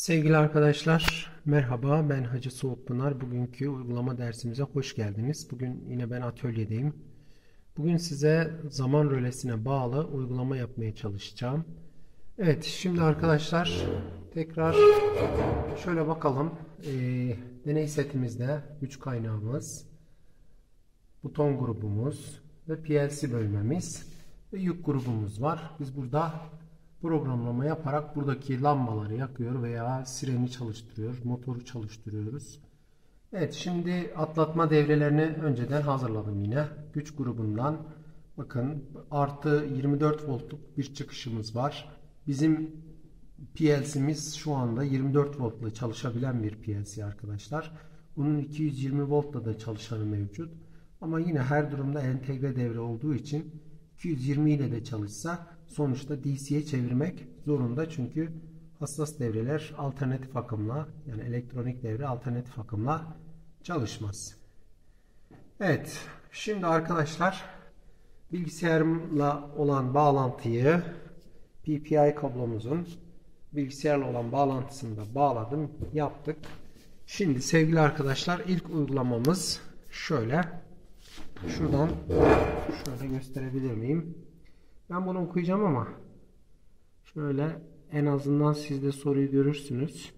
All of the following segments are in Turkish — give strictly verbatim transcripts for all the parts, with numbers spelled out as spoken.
Sevgili arkadaşlar, merhaba, ben Hacı Soğukpınar. Bugünkü uygulama dersimize hoş geldiniz. Bugün yine ben atölyedeyim. Bugün size zaman rölesine bağlı uygulama yapmaya çalışacağım. Evet, şimdi arkadaşlar tekrar şöyle bakalım. Ee, deney setimizde güç kaynağımız, buton grubumuz ve P L C bölmemiz ve yük grubumuz var. Biz burada programlama yaparak buradaki lambaları yakıyor veya sireni çalıştırıyor, motoru çalıştırıyoruz. Evet, şimdi atlatma devrelerini önceden hazırladım yine. Güç grubundan bakın artı yirmi dört voltluk bir çıkışımız var. Bizim P L C'miz şu anda yirmi dört voltla çalışabilen bir P L C arkadaşlar. Bunun iki yüz yirmi voltla da çalışanı mevcut. Ama yine her durumda entegre devre olduğu için iki yüz yirmi ile de çalışsa sonuçta D C'ye çevirmek zorunda. Çünkü hassas devreler alternatif akımla, yani elektronik devre alternatif akımla çalışmaz. Evet, şimdi arkadaşlar bilgisayarımla olan bağlantıyı P P I kablomuzun bilgisayarla olan bağlantısını da bağladım, yaptık. Şimdi sevgili arkadaşlar ilk uygulamamız şöyle. Şuradan şöyle gösterebilir miyim? Ben bunu okuyacağım ama şöyle en azından siz de soruyu görürsünüz.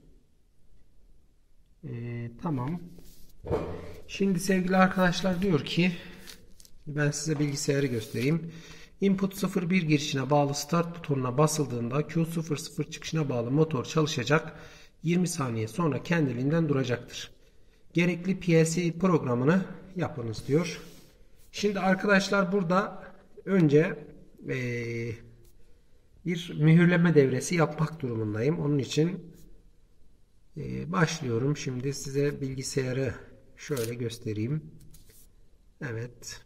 Ee, tamam. Şimdi sevgili arkadaşlar diyor ki ben size bilgisayarı göstereyim. Input sıfır bir girişine bağlı start butonuna basıldığında Q sıfır sıfır çıkışına bağlı motor çalışacak. yirmi saniye sonra kendiliğinden duracaktır. Gerekli P L C programını yapınız diyor. Şimdi arkadaşlar burada önce ee, bir mühürleme devresi yapmak durumundayım. Onun için ee, başlıyorum. Şimdi size bilgisayarı şöyle göstereyim. Evet.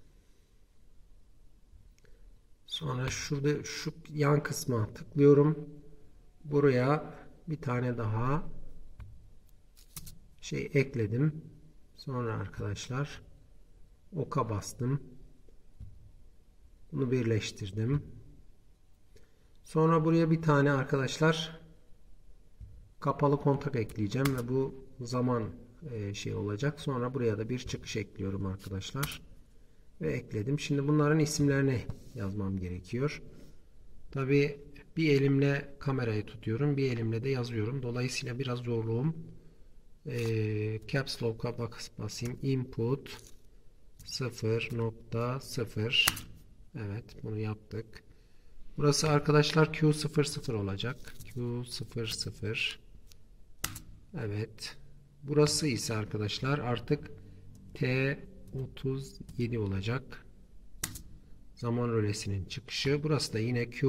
Sonra şurada şu yan kısma tıklıyorum. Buraya bir tane daha şey ekledim. Sonra arkadaşlar oka bastım. Bunu birleştirdim. Sonra buraya bir tane arkadaşlar kapalı kontak ekleyeceğim ve bu zaman e, şey olacak. Sonra buraya da bir çıkış ekliyorum arkadaşlar. Ve ekledim. Şimdi bunların isimlerini yazmam gerekiyor. Tabi bir elimle kamerayı tutuyorum. Bir elimle de yazıyorum. Dolayısıyla biraz zorluğum. E, Caps Lock'a basayım. Input sıfır nokta sıfır. Evet, bunu yaptık. Burası arkadaşlar Q sıfır sıfır olacak. Q sıfır sıfır. Evet. Burası ise arkadaşlar artık T otuz yedi olacak. Zaman rölesinin çıkışı. Burası da yine Q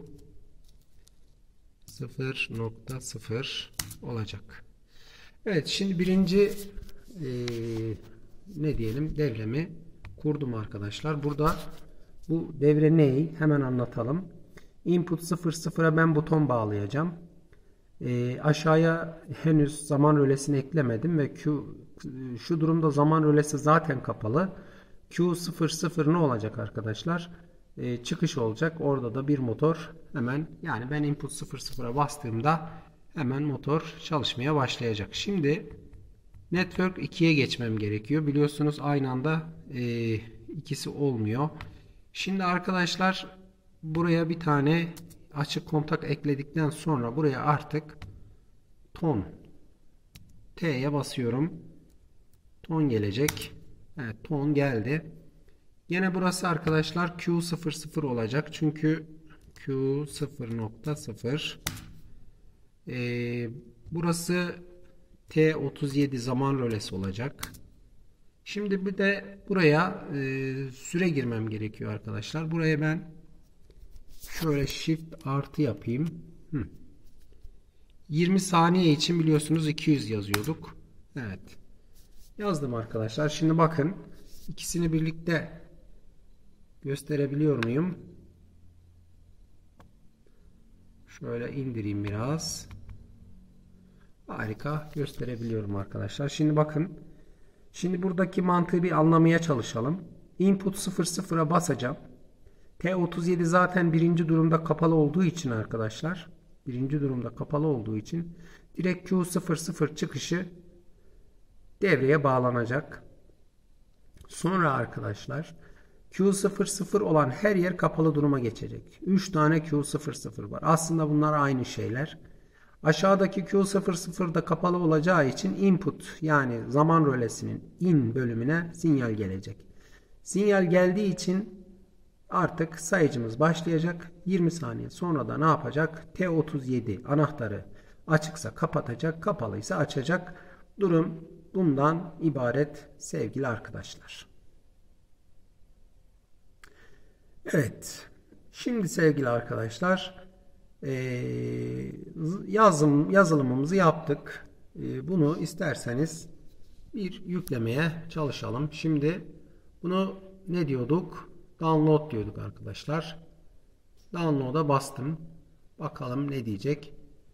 sıfır nokta sıfır olacak. Evet, şimdi birinci e, ne diyelim devremi kurdum arkadaşlar. Burada bu devre ne? Hemen anlatalım. Input sıfır sıfıra ben buton bağlayacağım. E, aşağıya henüz zaman rölesini eklemedim ve Q şu durumda zaman rölesi zaten kapalı. Q sıfır sıfır ne olacak arkadaşlar? E, çıkış olacak. Orada da bir motor hemen, yani ben input sıfır sıfıra bastığımda hemen motor çalışmaya başlayacak. Şimdi network ikiye geçmem gerekiyor. Biliyorsunuz aynı anda e, ikisi olmuyor. Şimdi arkadaşlar buraya bir tane açık kontak ekledikten sonra buraya artık ton T'ye basıyorum. Ton gelecek. Evet, ton geldi. Yine burası arkadaşlar Q sıfır sıfır olacak. Çünkü Q sıfır nokta sıfır. Ee, burası T otuz yedi zaman rölesi olacak. Şimdi bir de buraya e, süre girmem gerekiyor arkadaşlar. Buraya ben şöyle shift artı yapayım. Hı. yirmi saniye için biliyorsunuz iki yüz yazıyorduk. Evet. Yazdım arkadaşlar. Şimdi bakın ikisini birlikte gösterebiliyor muyum? Şöyle indireyim biraz. Harika, gösterebiliyorum arkadaşlar. Şimdi bakın. Şimdi buradaki mantığı bir anlamaya çalışalım. Input sıfır sıfıra basacağım. T otuz yedi zaten birinci durumda kapalı olduğu için arkadaşlar Birinci durumda kapalı olduğu için direkt Q sıfır sıfır çıkışı devreye bağlanacak. Sonra arkadaşlar Q sıfır sıfır olan her yer kapalı duruma geçecek. üç tane Q sıfır sıfır var. Aslında bunlar aynı şeyler. Aşağıdaki Q sıfır sıfır da kapalı olacağı için input yani zaman rölesinin in bölümüne sinyal gelecek. Sinyal geldiği için artık sayıcımız başlayacak. yirmi saniye sonra da ne yapacak? T otuz yedi anahtarı açıksa kapatacak, kapalıysa açacak. Durum bundan ibaret sevgili arkadaşlar. Evet. Şimdi sevgili arkadaşlar yazım, yazılımımızı yaptık. Bunu isterseniz bir yüklemeye çalışalım. Şimdi bunu ne diyorduk? Download diyorduk arkadaşlar. Download'a bastım. Bakalım ne diyecek.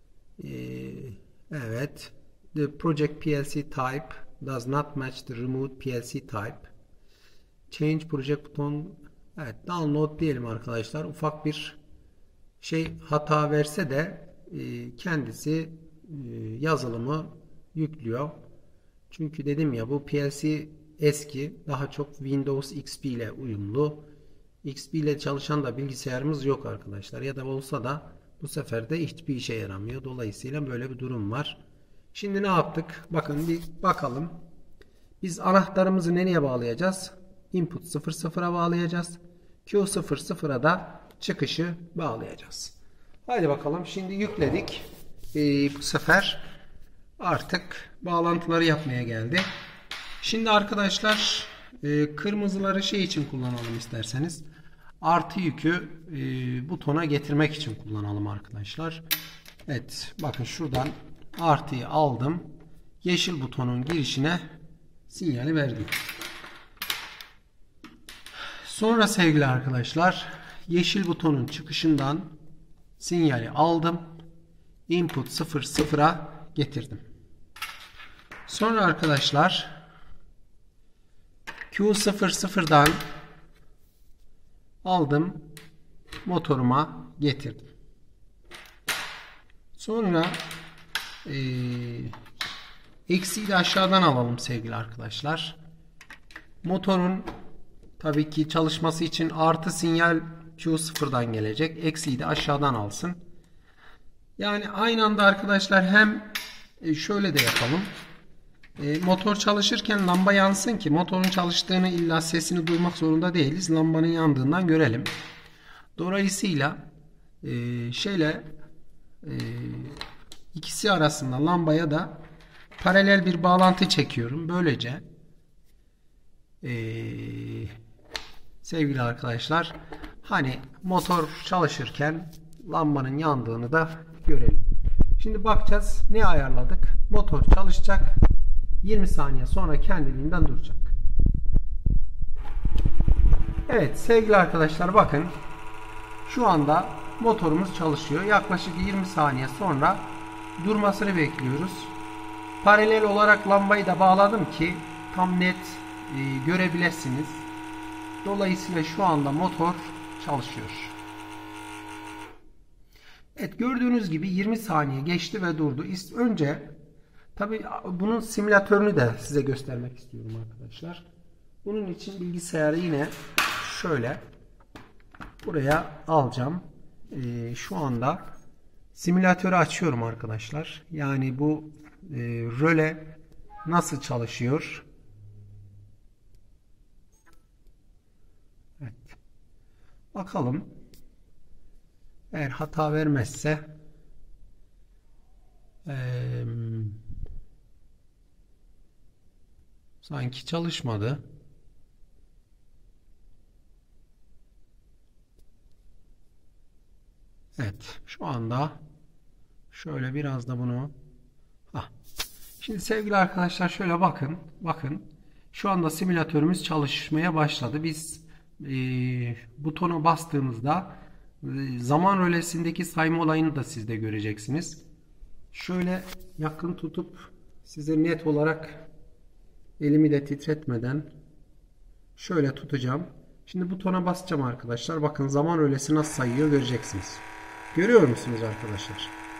Evet. The project P L C type does not match the removed P L C type. Change project buton. Evet, download diyelim arkadaşlar. Ufak bir şey hata verse de e, kendisi e, yazılımı yüklüyor. Çünkü dedim ya bu P L C eski, daha çok Windows X P ile uyumlu. X P ile çalışan da bilgisayarımız yok arkadaşlar. Ya da olsa da bu sefer de hiçbir işe yaramıyor. Dolayısıyla böyle bir durum var. Şimdi ne yaptık? Bakın bir bakalım. Biz anahtarımızı nereye bağlayacağız? Input sıfır sıfıra bağlayacağız. Q sıfır sıfıra da çıkışı bağlayacağız. Haydi bakalım. Şimdi yükledik. Ee, bu sefer artık bağlantıları yapmaya geldi. Şimdi arkadaşlar e, kırmızıları şey için kullanalım isterseniz. Artı yükü e, butona getirmek için kullanalım arkadaşlar. Evet. Bakın şuradan artıyı aldım. Yeşil butonun girişine sinyali verdim. Sonra sevgili arkadaşlar yeşil butonun çıkışından sinyali aldım. Input sıfır sıfıra getirdim. Sonra arkadaşlar Q sıfır sıfırdan aldım. Motoruma getirdim. Sonra e, eksiği de aşağıdan alalım sevgili arkadaşlar. Motorun tabii ki çalışması için artı sinyal Q sıfırdan gelecek. Eksiği de aşağıdan alsın. Yani aynı anda arkadaşlar hem şöyle de yapalım. E, motor çalışırken lamba yansın ki motorun çalıştığını illa sesini duymak zorunda değiliz. Lambanın yandığından görelim. Dolayısıyla e, şeyle e, ikisi arasında lambaya da paralel bir bağlantı çekiyorum. Böylece Ee, sevgili arkadaşlar hani motor çalışırken lambanın yandığını da görelim. Şimdi bakacağız ne ayarladık. Motor çalışacak. yirmi saniye sonra kendiliğinden duracak. Evet sevgili arkadaşlar bakın şu anda motorumuz çalışıyor. Yaklaşık yirmi saniye sonra durmasını bekliyoruz. Paralel olarak lambayı da bağladım ki tam net e, görebilirsiniz. Dolayısıyla şu anda motor çalışıyor. Evet gördüğünüz gibi yirmi saniye geçti ve durdu. Önce tabi bunun simülatörünü de size göstermek istiyorum arkadaşlar. Bunun için bilgisayarı yine şöyle buraya alacağım. Ee, şu anda simülatörü açıyorum arkadaşlar. Yani bu e, röle nasıl çalışıyor? Evet. Bakalım. Eğer hata vermezse ee, sanki çalışmadı. Evet. Şu anda şöyle biraz da bunu Hah. Şimdi sevgili arkadaşlar şöyle bakın. Bakın. Şu anda simülatörümüz çalışmaya başladı. Biz e, butona bastığımızda e, zaman rölesindeki sayma olayını da siz de göreceksiniz. Şöyle yakın tutup size net olarak elimi de titretmeden şöyle tutacağım. Şimdi butona basacağım arkadaşlar. Bakın zaman rölesi nasıl sayıyor göreceksiniz. Görüyor musunuz arkadaşlar?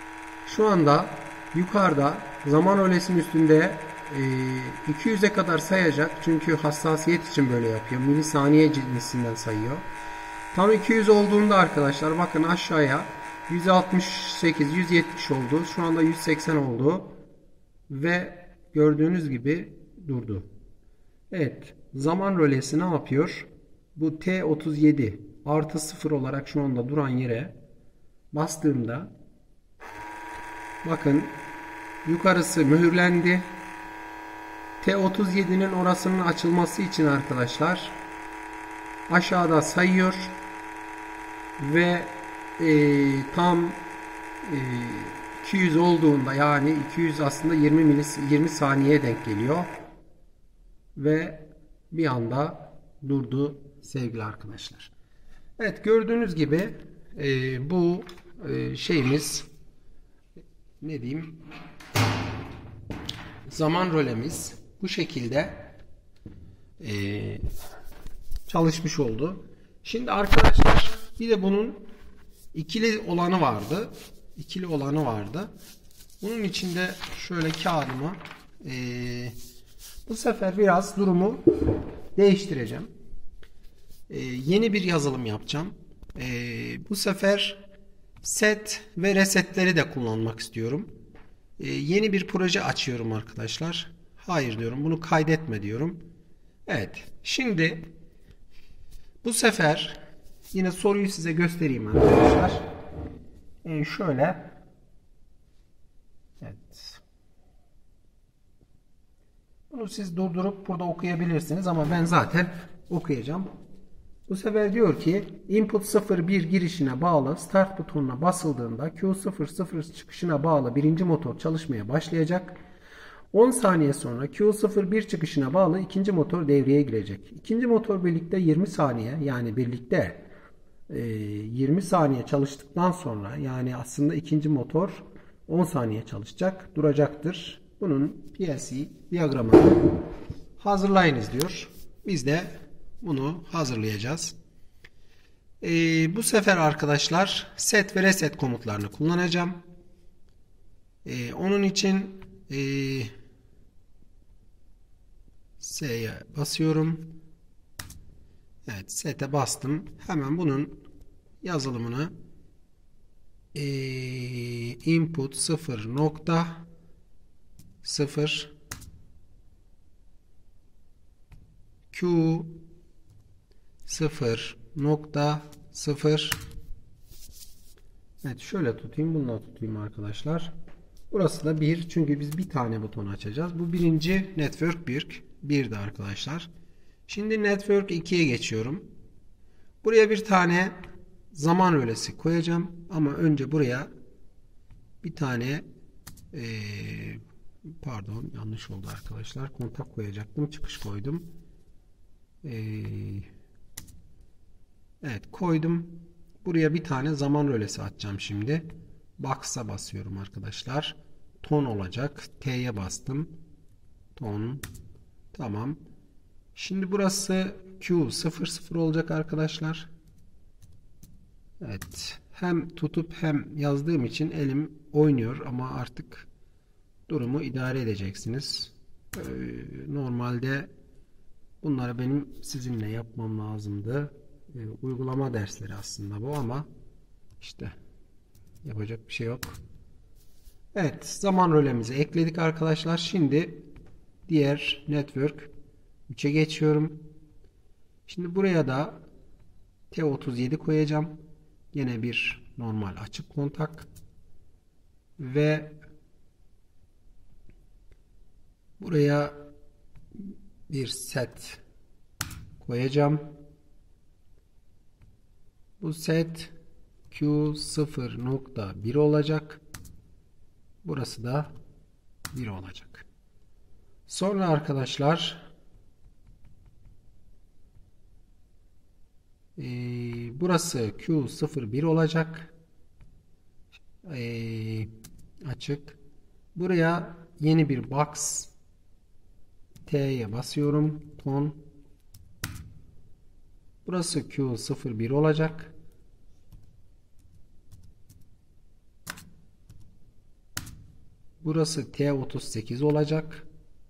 şu anda yukarıda zaman rölesinin üstünde e, iki yüze kadar sayacak. Çünkü hassasiyet için böyle yapıyor. Milisaniye cinsinden sayıyor. Tam iki yüz olduğunda arkadaşlar bakın aşağıya yüz altmış sekiz yüz yetmiş oldu. Şu anda yüz seksen oldu. Ve gördüğünüz gibi durdu. Evet. Zaman rölesi ne yapıyor? Bu T otuz yedi artı sıfır olarak şu anda duran yere bastığımda bakın yukarısı mühürlendi. T otuz yedi'nin orasının açılması için arkadaşlar aşağıda sayıyor ve e, tam e, iki yüz olduğunda, yani iki yüz aslında yirmi milis yirmi saniyeye denk geliyor ve bir anda durdu sevgili arkadaşlar. Evet, gördüğünüz gibi e, bu e, şeyimiz, ne diyeyim, zaman rölemiz bu şekilde e, çalışmış oldu. Şimdi arkadaşlar bir de bunun ikili olanı vardı. İkili olanı vardı. Bunun içinde şöyle kağıdımı e, bu sefer biraz durumu değiştireceğim. E, yeni bir yazılım yapacağım. E, bu sefer set ve resetleri de kullanmak istiyorum. E, yeni bir proje açıyorum arkadaşlar. Hayır diyorum. Bunu kaydetme diyorum. Evet. Şimdi bu sefer yine soruyu size göstereyim arkadaşlar. E, şöyle. Evet. Bunu siz durdurup burada okuyabilirsiniz ama ben zaten okuyacağım. Bu sefer diyor ki input sıfır bir girişine bağlı start butonuna basıldığında Q sıfır sıfır çıkışına bağlı birinci motor çalışmaya başlayacak. on saniye sonra Q sıfır bir çıkışına bağlı ikinci motor devreye girecek. İkinci motor birlikte yirmi saniye, yani birlikte e, yirmi saniye çalıştıktan sonra, yani aslında ikinci motor on saniye çalışacak, duracaktır. Bunun P L C diyagramını hazırlayınız diyor. Biz de bunu hazırlayacağız. Ee, bu sefer arkadaşlar set ve reset komutlarını kullanacağım. Ee, onun için e, S'ye basıyorum. Evet, set'e bastım. Hemen bunun yazılımını e, input sıfır nokta sıfır Q sıfır nokta sıfır. Evet, şöyle tutayım, bununla tutayım arkadaşlar. Burası da bir, çünkü biz bir tane buton açacağız. Bu birinci network bir. bir de arkadaşlar. Şimdi network ikiye geçiyorum. Buraya bir tane zaman rölesi koyacağım. Ama önce buraya bir tane ee, pardon, yanlış oldu arkadaşlar. Kontak koyacaktım. Çıkış koydum. Ee, evet, koydum. Buraya bir tane zaman rölesi açacağım şimdi. Box'a basıyorum arkadaşlar. Ton olacak. T'ye bastım. Ton. Tamam. Şimdi burası Q sıfır sıfır olacak arkadaşlar. Evet. Hem tutup hem yazdığım için elim oynuyor ama artık durumu idare edeceksiniz. Ee, normalde bunları benim sizinle yapmam lazımdı. Ee, uygulama dersleri aslında bu ama işte yapacak bir şey yok. Evet, zaman rölemizi ekledik arkadaşlar. Şimdi diğer network üçe geçiyorum. Şimdi buraya da T otuz yedi koyacağım. Yine bir normal açık kontak ve buraya bir set koyacağım. Bu set Q sıfır nokta bir olacak. Burası da bir olacak. Sonra arkadaşlar e, burası Q sıfır bir olacak. E, açık. Buraya yeni bir box, T'ye basıyorum. Ton. Burası Q sıfır bir olacak. Burası T otuz sekiz olacak.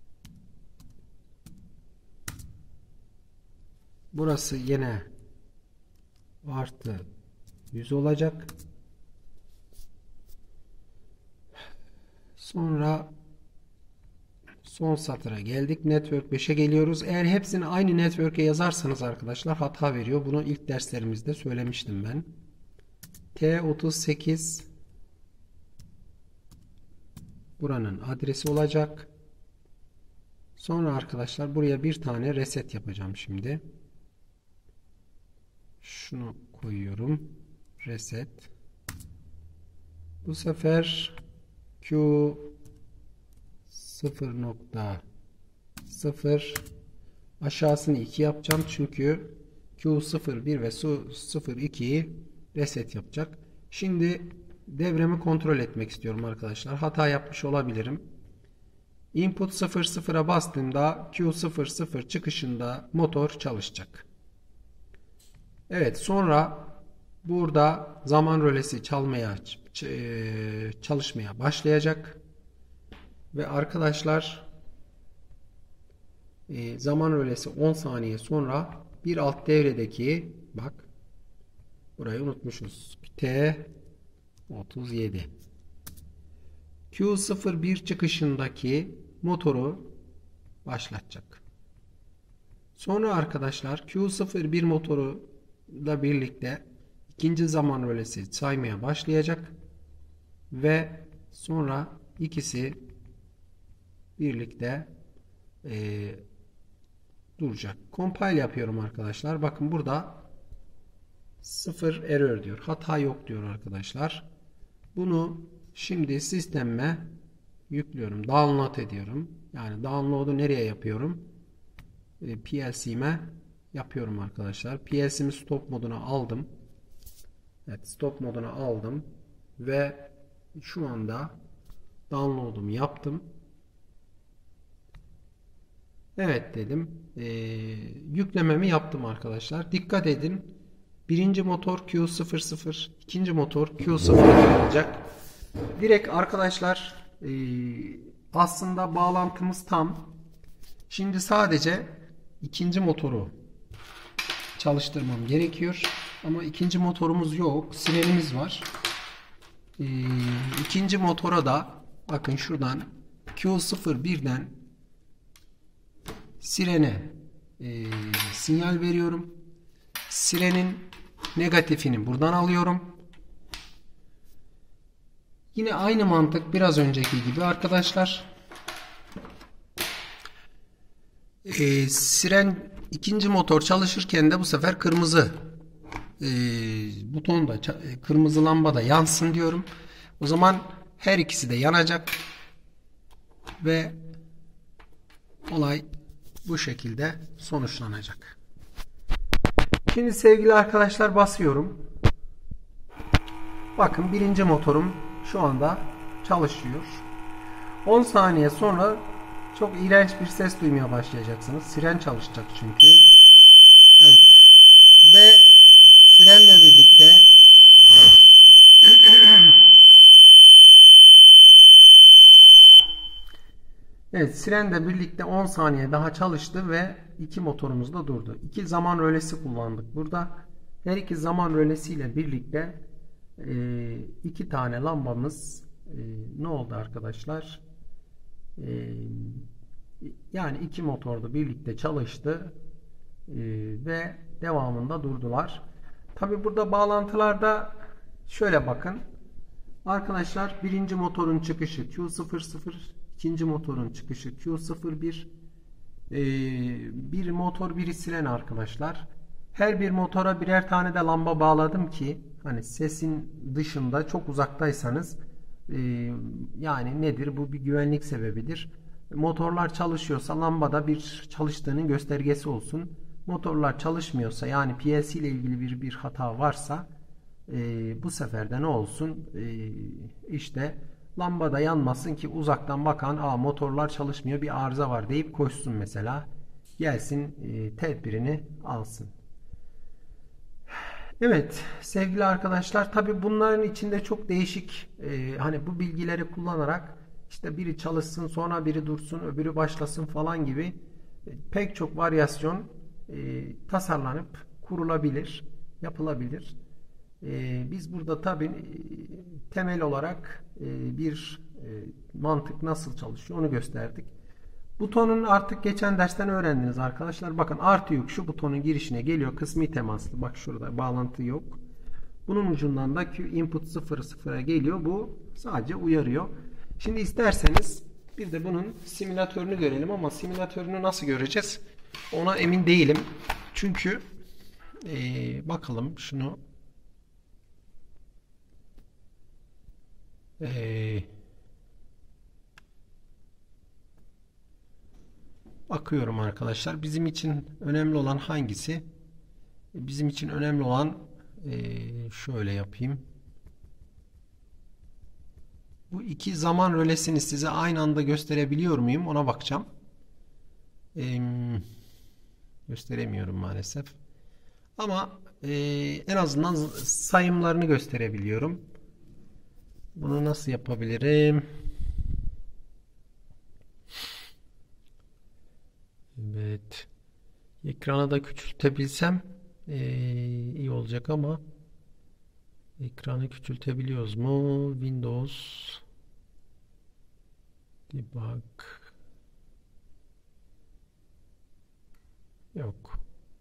Burası yine artı yüz olacak. Sonra son satıra geldik. Network beşe geliyoruz. Eğer hepsini aynı network'e yazarsanız arkadaşlar hata veriyor. Bunu ilk derslerimizde söylemiştim ben. T otuz sekiz buranın adresi olacak. Sonra arkadaşlar buraya bir tane reset yapacağım şimdi. Şunu koyuyorum. Reset. Bu sefer Q sıfır nokta sıfır aşağısını iki yapacağım. Çünkü Q sıfır bir ve sıfır ikiyi reset yapacak. Şimdi devremi kontrol etmek istiyorum arkadaşlar. Hata yapmış olabilirim. Input sıfır sıfıra bastığımda Q sıfır sıfır çıkışında motor çalışacak. Evet, sonra burada zaman rölesi çalmaya çalışmaya başlayacak. Ve arkadaşlar zaman rölesi on saniye sonra bir alt devredeki, bak burayı unutmuşuz, T otuz yedi Q sıfır bir çıkışındaki motoru başlatacak. Sonra arkadaşlar Q sıfır bir motoru da birlikte ikinci zaman rölesi saymaya başlayacak ve sonra ikisi birlikte e, duracak. Compile yapıyorum arkadaşlar. Bakın burada sıfır error diyor. Hata yok diyor arkadaşlar. Bunu şimdi sisteme yüklüyorum. Download ediyorum. Yani download'u nereye yapıyorum? E, P L C'me yapıyorum arkadaşlar. P L C'mi stop moduna aldım. Evet, stop moduna aldım ve şu anda download'umu yaptım. Evet dedim. Ee, yüklememi yaptım arkadaşlar. Dikkat edin. Birinci motor Q sıfır sıfır, ikinci motor Q sıfır iki olacak. Direkt arkadaşlar e, aslında bağlantımız tam. Şimdi sadece ikinci motoru çalıştırmam gerekiyor. Ama ikinci motorumuz yok. Sirenimiz var. Ee, ikinci motora da bakın şuradan Q sıfır birden sirene e, sinyal veriyorum. Sirenin negatifini buradan alıyorum. Yine aynı mantık biraz önceki gibi arkadaşlar. E, siren ikinci motor çalışırken de bu sefer kırmızı e, butonda, kırmızı lamba da yansın diyorum. O zaman her ikisi de yanacak ve olay bu şekilde sonuçlanacak. Şimdi sevgili arkadaşlar basıyorum. Bakın birinci motorum şu anda çalışıyor. on saniye sonra çok iğrenç bir ses duymaya başlayacaksınız. Siren çalışacak çünkü. Evet. Ve sirenle birlikte Evet, sirenle birlikte on saniye daha çalıştı ve iki motorumuz da durdu. İki zaman rölesi kullandık burada. Her iki zaman rölesiyle birlikte e, iki tane lambamız e, ne oldu arkadaşlar? E, yani iki motor da birlikte çalıştı e, ve devamında durdular. Tabi burada bağlantılarda şöyle bakın. Arkadaşlar birinci motorun çıkışı Q sıfır sıfır, ikinci motorun çıkışı Q sıfır bir, ee, bir motor biri siren arkadaşlar. Her bir motora birer tane de lamba bağladım ki hani sesin dışında çok uzaktaysanız e, yani nedir bu, bir güvenlik sebebidir. Motorlar çalışıyorsa lambada bir çalıştığının göstergesi olsun. Motorlar çalışmıyorsa yani P L C ile ilgili bir bir hata varsa e, bu sefer de ne olsun, e, işte lambada yanmasın ki uzaktan bakan, aa motorlar çalışmıyor bir arıza var deyip koşsun mesela, gelsin e, tedbirini alsın. Evet sevgili arkadaşlar, tabi bunların içinde çok değişik e, hani bu bilgileri kullanarak işte biri çalışsın sonra biri dursun öbürü başlasın falan gibi pek çok varyasyon e, tasarlanıp kurulabilir, yapılabilir. E, biz burada tabii e, temel olarak e, bir e, mantık nasıl çalışıyor onu gösterdik. Butonun artık geçen dersten öğrendiniz arkadaşlar. Bakın artı yük şu butonun girişine geliyor. Kısmi temaslı. Bak şurada bağlantı yok. Bunun ucundan da Q input sıfır sıfıra geliyor. Bu sadece uyarıyor. Şimdi isterseniz bir de bunun simülatörünü görelim ama simülatörünü nasıl göreceğiz? Ona emin değilim. Çünkü ee, bakalım şunu ee, bakıyorum arkadaşlar. Bizim için önemli olan hangisi? Bizim için önemli olan ee, şöyle yapayım. Bu iki zaman rölesini size aynı anda gösterebiliyor muyum? Ona bakacağım. Ee, gösteremiyorum maalesef. Ama e, en azından sayımlarını gösterebiliyorum. Bunu nasıl yapabilirim? Evet. Ekranı da küçültebilsem e, iyi olacak ama ekranı küçültebiliyoruz mu? Windows Debug yok.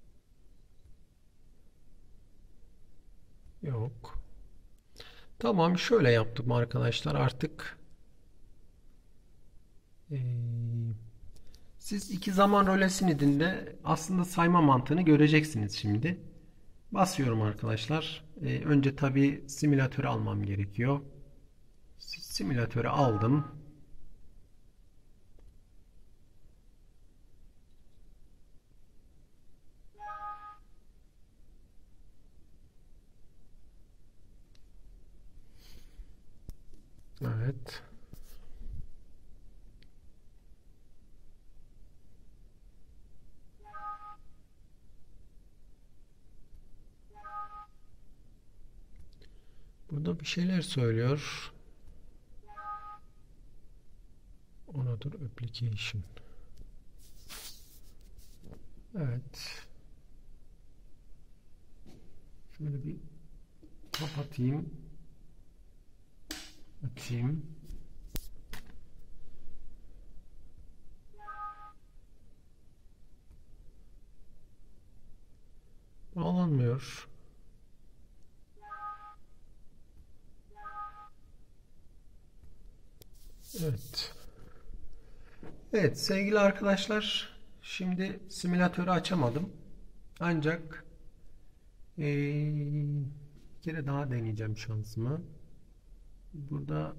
Yok. Tamam şöyle yaptım arkadaşlar artık ee, siz iki zaman rölesini de aslında sayma mantığını göreceksiniz şimdi. Basıyorum arkadaşlar. Ee, önce tabi simülatörü almam gerekiyor. Simülatörü aldım. Evet. Burada bir şeyler söylüyor. Another application. Evet. Şöyle bir kapatayım. Açayım. Bağlanmıyor. Evet. Evet sevgili arkadaşlar. Şimdi simülatörü açamadım. Ancak ee, bir kere daha deneyeceğim şansımı. Burada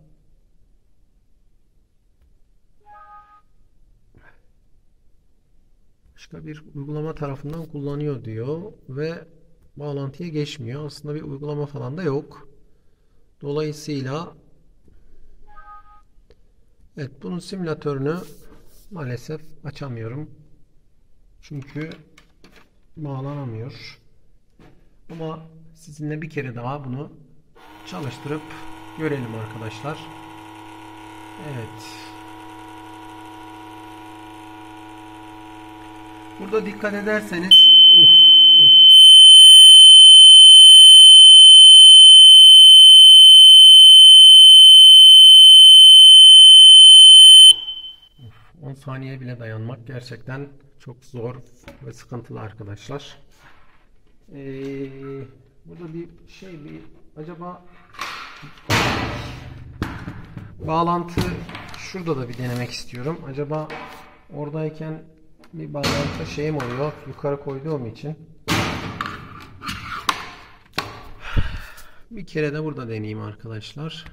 başka bir uygulama tarafından kullanıyor diyor ve bağlantıya geçmiyor. Aslında bir uygulama falan da yok. Dolayısıyla evet bunun simülatörünü maalesef açamıyorum. Çünkü bağlanamıyor. Ama sizinle bir kere daha bunu çalıştırıp görelim arkadaşlar. Evet. Burada dikkat ederseniz uf, uf. on saniye bile dayanmak gerçekten çok zor ve sıkıntılı arkadaşlar. Ee, burada bir şey bir acaba bağlantı şurada da bir denemek istiyorum. Acaba oradayken bir bağlantı şeyim oluyor. Yukarı koyduğum için. Bir kere de burada deneyeyim arkadaşlar.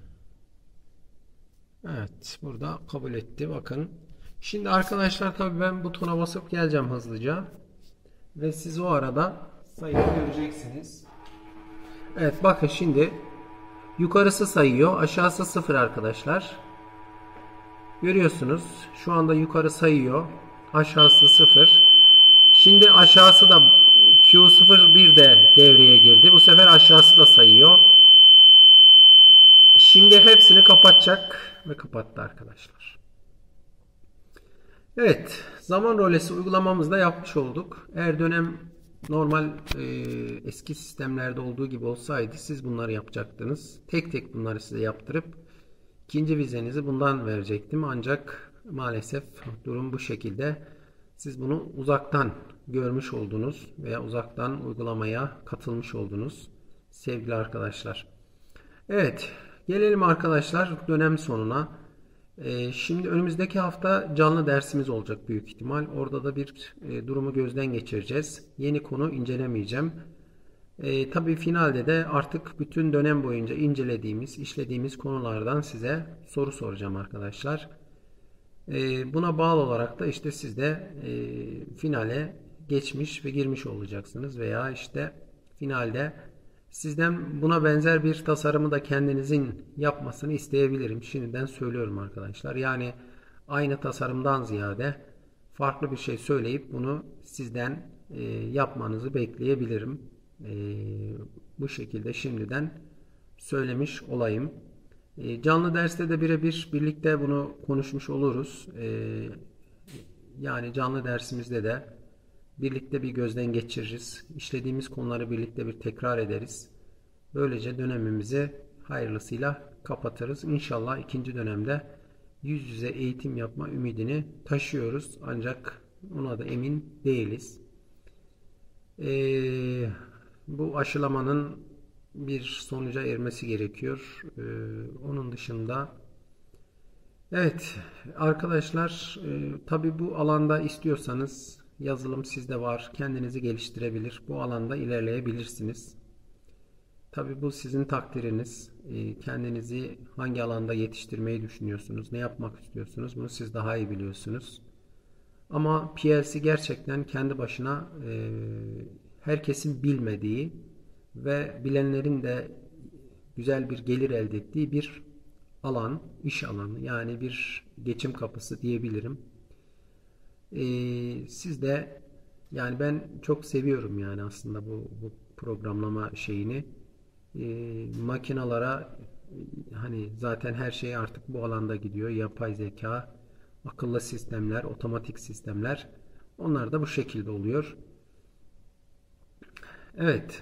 Evet. Burada kabul etti. Bakın. Şimdi arkadaşlar tabii ben butona basıp geleceğim hızlıca. Ve siz o arada sayıyı göreceksiniz. Evet. Bakın şimdi yukarısı sayıyor. Aşağısı sıfır arkadaşlar. Görüyorsunuz. Şu anda yukarı sayıyor. Aşağısı sıfır. Şimdi aşağısı da Q sıfır bir de devreye girdi. Bu sefer aşağısı da sayıyor. Şimdi hepsini kapatacak ve kapattı arkadaşlar. Evet, zaman rölesi uygulamamızda yapmış olduk. Eğer dönem normal e, eski sistemlerde olduğu gibi olsaydı siz bunları yapacaktınız. Tek tek bunları size yaptırıp ikinci vizenizi bundan verecektim. Ancak maalesef durum bu şekilde. Siz bunu uzaktan görmüş oldunuz veya uzaktan uygulamaya katılmış oldunuz sevgili arkadaşlar. Evet, gelelim arkadaşlar dönem sonuna. Ee, şimdi önümüzdeki hafta canlı dersimiz olacak büyük ihtimal. Orada da bir e, durumu gözden geçireceğiz. Yeni konu incelemeyeceğim. E, tabii finalde de artık bütün dönem boyunca incelediğimiz, işlediğimiz konulardan size soru soracağım arkadaşlar. E, buna bağlı olarak da işte siz de e, finale geçmiş ve girmiş olacaksınız veya işte finalde sizden buna benzer bir tasarımı da kendinizin yapmasını isteyebilirim. Şimdiden söylüyorum arkadaşlar. Yani aynı tasarımdan ziyade farklı bir şey söyleyip bunu sizden e, yapmanızı bekleyebilirim. E, bu şekilde şimdiden söylemiş olayım. E, canlı derste de birebir birlikte bunu konuşmuş oluruz. E, yani canlı dersimizde de birlikte bir gözden geçiririz. İşlediğimiz konuları birlikte bir tekrar ederiz. Böylece dönemimizi hayırlısıyla kapatırız. İnşallah ikinci dönemde yüz yüze eğitim yapma ümidini taşıyoruz. Ancak ona da emin değiliz. Ee, bu aşılamanın bir sonuca ermesi gerekiyor. Ee, onun dışında evet arkadaşlar e, tabi bu alanda istiyorsanız yazılım sizde var. Kendinizi geliştirebilir. Bu alanda ilerleyebilirsiniz. Tabi bu sizin takdiriniz. E, kendinizi hangi alanda yetiştirmeyi düşünüyorsunuz? Ne yapmak istiyorsunuz? Bunu siz daha iyi biliyorsunuz. Ama P L C gerçekten kendi başına e, herkesin bilmediği ve bilenlerin de güzel bir gelir elde ettiği bir alan, iş alanı. Yani bir geçim kapısı diyebilirim. E, siz de yani ben çok seviyorum yani aslında bu, bu programlama şeyini. E, makinalara hani zaten her şey artık bu alanda gidiyor. Yapay zeka, akıllı sistemler, otomatik sistemler. Onlar da bu şekilde oluyor. Evet.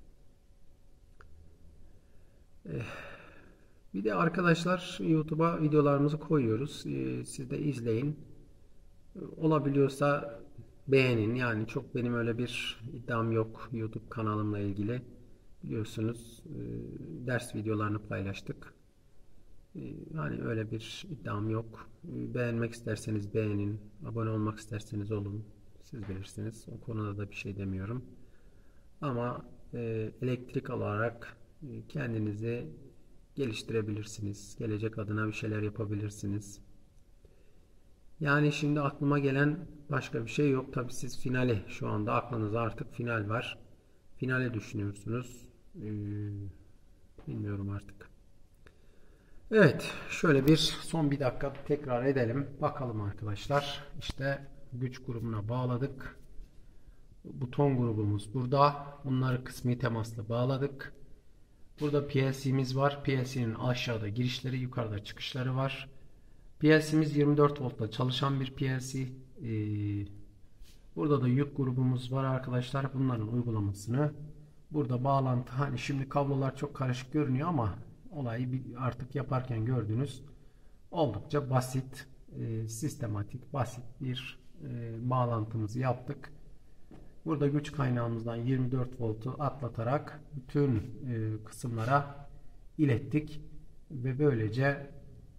Bir de arkadaşlar YouTube'a videolarımızı koyuyoruz. E, siz de izleyin. Olabiliyorsa beğenin. Yani çok benim öyle bir iddiam yok YouTube kanalımla ilgili. Biliyorsunuz e, ders videolarını paylaştık. E, hani öyle bir iddiam yok. E, beğenmek isterseniz beğenin. Abone olmak isterseniz olun. Siz bilirsiniz. O konuda da bir şey demiyorum. Ama e, elektrik olarak e, kendinizi geliştirebilirsiniz. Gelecek adına bir şeyler yapabilirsiniz. Yani şimdi aklıma gelen başka bir şey yok. Tabii siz finale şu anda aklınızda artık final var. Finale düşünüyorsunuz. Ee, bilmiyorum artık. Evet, şöyle bir son bir dakika tekrar edelim. Bakalım arkadaşlar. İşte güç grubuna bağladık. Buton grubumuz burada. Bunları kısmi temasla bağladık. Burada P L C'miz var. P L C'nin aşağıda girişleri, yukarıda çıkışları var. P L C'miz yirmi dört voltla çalışan bir P L C. Ee, burada da yük grubumuz var arkadaşlar. Bunların uygulamasını burada bağlantı. Hani şimdi kablolar çok karışık görünüyor ama olayı artık yaparken gördünüz. Oldukça basit, e, sistematik, basit bir e, bağlantımızı yaptık. Burada güç kaynağımızdan yirmi dört voltu atlatarak bütün e, kısımlara ilettik ve böylece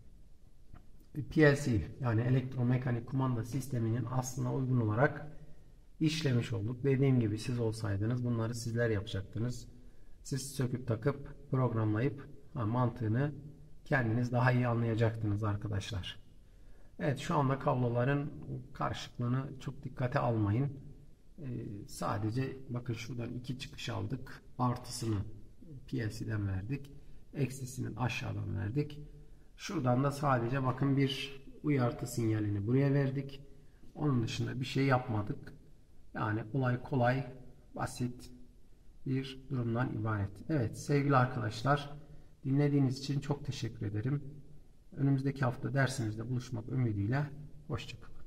P L C yani elektromekanik kumanda sisteminin aslına uygun olarak işlemiş olduk. Dediğim gibi siz olsaydınız bunları sizler yapacaktınız. Siz söküp takıp programlayıp ha, mantığını kendiniz daha iyi anlayacaktınız arkadaşlar. Evet, şu anda kabloların karışıklığını çok dikkate almayın. Ee, sadece bakın şuradan iki çıkış aldık. Artısını P L C'den verdik. Eksisini aşağıdan verdik. Şuradan da sadece bakın bir uyarı sinyalini buraya verdik. Onun dışında bir şey yapmadık. Yani kolay kolay basit bir durumdan ibaret. Evet sevgili arkadaşlar, Dinlediğiniz için çok teşekkür ederim. Önümüzdeki hafta dersimizde buluşmak ümidiyle. Hoşça kalın.